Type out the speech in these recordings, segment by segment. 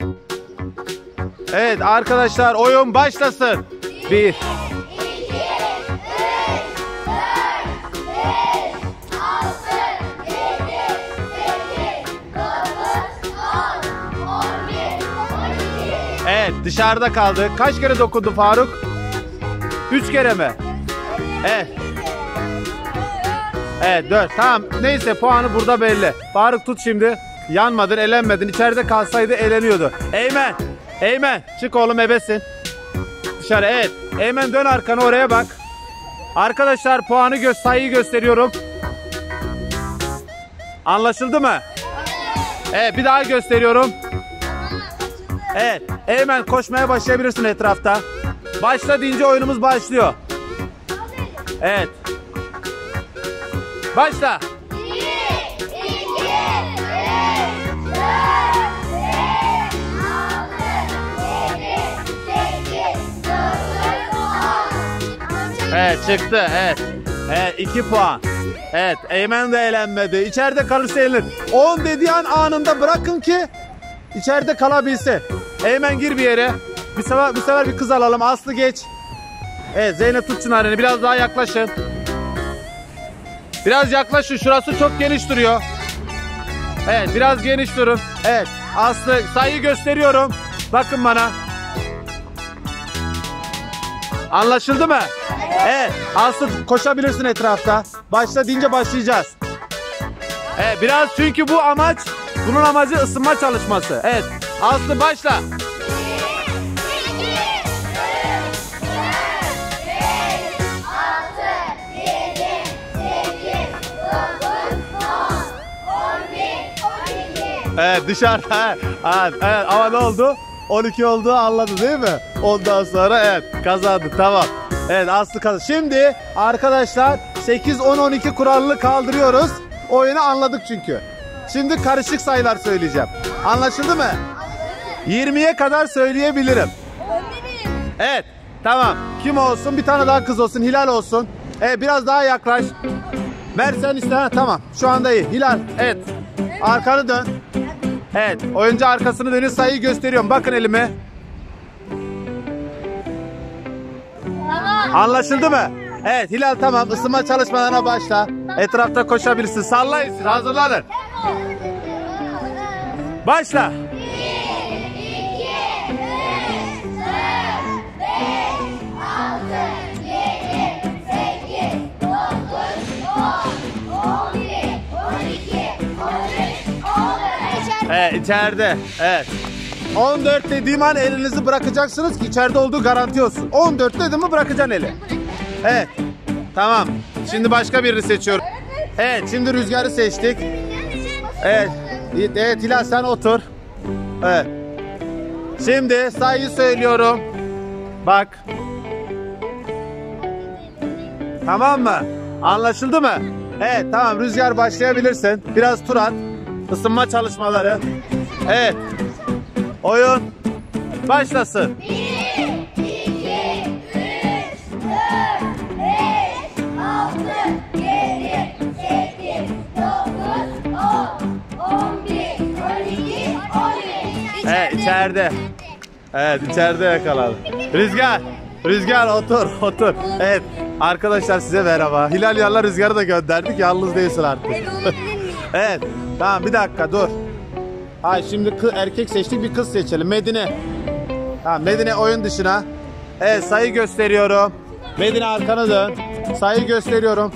Evet arkadaşlar, oyun başlasın. 1 Evet, dışarıda kaldı. Kaç kere dokundu Faruk? 3 kere mi? Evet. Evet 4. Tamam. Neyse, puanı burada belli. Faruk tut şimdi. Yanmadın, elenmedin. İçeride kalsaydı eleniyordu. Eymen. Eymen. Çık oğlum, ebesin. Dışarı. Evet. Eymen, dön arkanı, oraya bak. Arkadaşlar puanı sayıyı gösteriyorum. Anlaşıldı mı? Evet, bir daha gösteriyorum. Evet. Eymen, koşmaya başlayabilirsin etrafta. Başla deyince oyunumuz başlıyor. Evet. Başla. 1, 2, 3, 4, 5, 6, 7, 8, 9, 10. Evet, çıktı. Evet. Evet, 2 puan. Evet, Eymen de eğlenmedi. İçeride kalırsa eğlenir. 10 dediği an anında bırakın ki içeride kalabilsin. Eymen, gir bir yere. Bu sefer bir kız alalım. Aslı, geç. Evet, Zeynep tut Çınar'ını. Biraz daha yaklaşın. Biraz yaklaşın. Şurası çok geniş duruyor. Evet, biraz geniş durun. Evet, Aslı, sayıyı gösteriyorum. Bakın bana. Anlaşıldı mı? Evet, Aslı koşabilirsin etrafta. Başla deyince başlayacağız. Evet, biraz, çünkü bunun amacı ısınma çalışması. Evet, Aslı başla. 1, 2, 3, 4, 5, 6, 7, 8, 9, 10, 11, 12. Evet, dışarıda. Evet, ama ne oldu? 12 olduğu anladı değil mi? Ondan sonra evet, kazandı, tamam. Evet, Aslı kazandı. Şimdi arkadaşlar 8, 10, 12 kuralını kaldırıyoruz. Oyunu anladık çünkü. Şimdi karışık sayılar söyleyeceğim. Anlaşıldı mı? 20'ye kadar söyleyebilirim. Evet, tamam. Kim olsun? Bir tane daha kız olsun. Hilal olsun. Evet, biraz daha yaklaş. Ver sen iste. Ha, tamam. Şu anda iyi. Hilal. Evet. Arkanı dön. Evet. Oyuncu arkasını dönüyor. Sayıyı gösteriyorum. Bakın elime. Tamam. Anlaşıldı mı? Evet Hilal, tamam. Isınma çalışmalarına başla. Etrafta koşabilirsin. Sallayın siz. Hazırlanın. Başla. 1, 2, 3, 4, 5, 6, 7, 8, 9, 10, 11, 12, 13, 14. Evet, içeride. Evet. 14 dediğim an elinizi bırakacaksınız ki içeride olduğu garanti olsun. 14 dedim mi bırakacaksın eli. Evet. Tamam. Şimdi başka birini seçiyorum. Evet, şimdi Rüzgar'ı seçtik. Evet. Evet Hilal, sen otur. Evet. Şimdi sayıyı söylüyorum. Bak. Tamam mı? Anlaşıldı mı? Evet, tamam. Rüzgar, başlayabilirsin. Biraz tur at. Isınma çalışmaları. Evet. Oyun başlasın. 1, 2, 3, 4, 5, 6, 7, 8, 9, 10, 11, 12, 13. Evet, içeride. Evet, içeride yakaladı. Rüzgar otur. Evet, arkadaşlar size merhaba. Hilal yanına Rüzgar'ı da gönderdik. Yalnız değilsin artık. Evet, tamam, bir dakika dur. Hayır, şimdi erkek seçtik, bir kız seçelim. Medine. Tamam, Medine oyun dışına. Evet, sayı gösteriyorum. Medine, arkanı dön. Sayı gösteriyorum.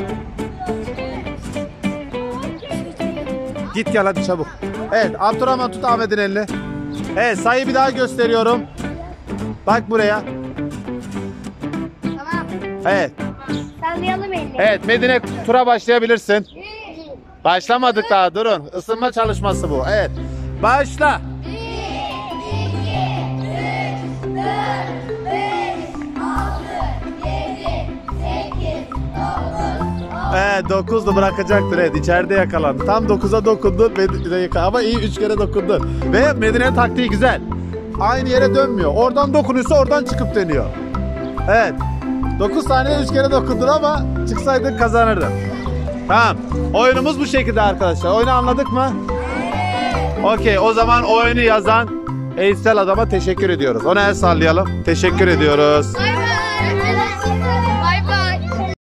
Git gel hadi çabuk. Evet, Abdurrahman tut Ahmet'in elini. Evet, sayı bir daha gösteriyorum. Bak buraya. Tamam. Evet. Sallayalım elini. Evet, Medine, tura başlayabilirsin. Başlamadık daha, durun. Isınma çalışması bu. Evet. Başla. 1, 2, 3, 4, 5, 6, 7, 8, 9, 10. Evet, 9'du, bırakacaktır. Evet, içeride yakalandı. Tam 9'a dokundu. Ama iyi, 3 kere dokundu. Ve Medine'nin taktiği güzel. Aynı yere dönmüyor. Oradan dokunuyorsa oradan çıkıp dönüyor. Evet. 9 saniyede 3 kere dokundun ama çıksaydın kazanırdın. Tamam. Oyunumuz bu şekilde arkadaşlar. Oyunu anladık mı? Okey. O zaman oyunu yazan Eysel adama teşekkür ediyoruz. Ona el sallayalım. Teşekkür ediyoruz. Bay bay.